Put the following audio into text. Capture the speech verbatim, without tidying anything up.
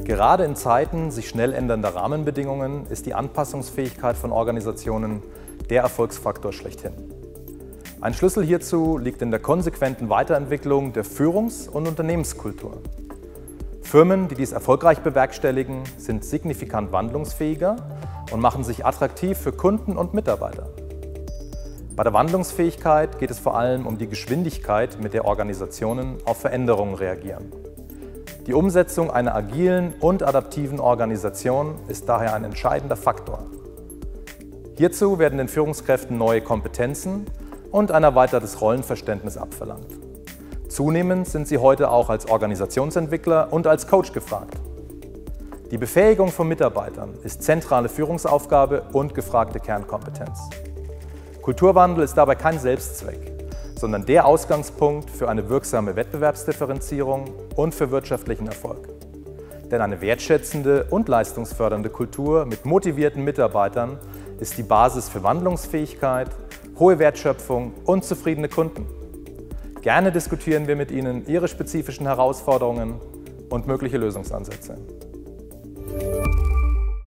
Gerade in Zeiten sich schnell ändernder Rahmenbedingungen ist die Anpassungsfähigkeit von Organisationen der Erfolgsfaktor schlechthin. Ein Schlüssel hierzu liegt in der konsequenten Weiterentwicklung der Führungs- und Unternehmenskultur. Firmen, die dies erfolgreich bewerkstelligen, sind signifikant wandlungsfähiger und machen sich attraktiv für Kunden und Mitarbeiter. Bei der Wandlungsfähigkeit geht es vor allem um die Geschwindigkeit, mit der Organisationen auf Veränderungen reagieren. Die Umsetzung einer agilen und adaptiven Organisation ist daher ein entscheidender Faktor. Hierzu werden den Führungskräften neue Kompetenzen und ein erweitertes Rollenverständnis abverlangt. Zunehmend sind sie heute auch als Organisationsentwickler und als Coach gefragt. Die Befähigung von Mitarbeitern ist zentrale Führungsaufgabe und gefragte Kernkompetenz. Kulturwandel ist dabei kein Selbstzweck, sondern der Ausgangspunkt für eine wirksame Wettbewerbsdifferenzierung und für wirtschaftlichen Erfolg. Denn eine wertschätzende und leistungsfördernde Kultur mit motivierten Mitarbeitern ist die Basis für Wandlungsfähigkeit, hohe Wertschöpfung und zufriedene Kunden. Gerne diskutieren wir mit Ihnen Ihre spezifischen Herausforderungen und mögliche Lösungsansätze.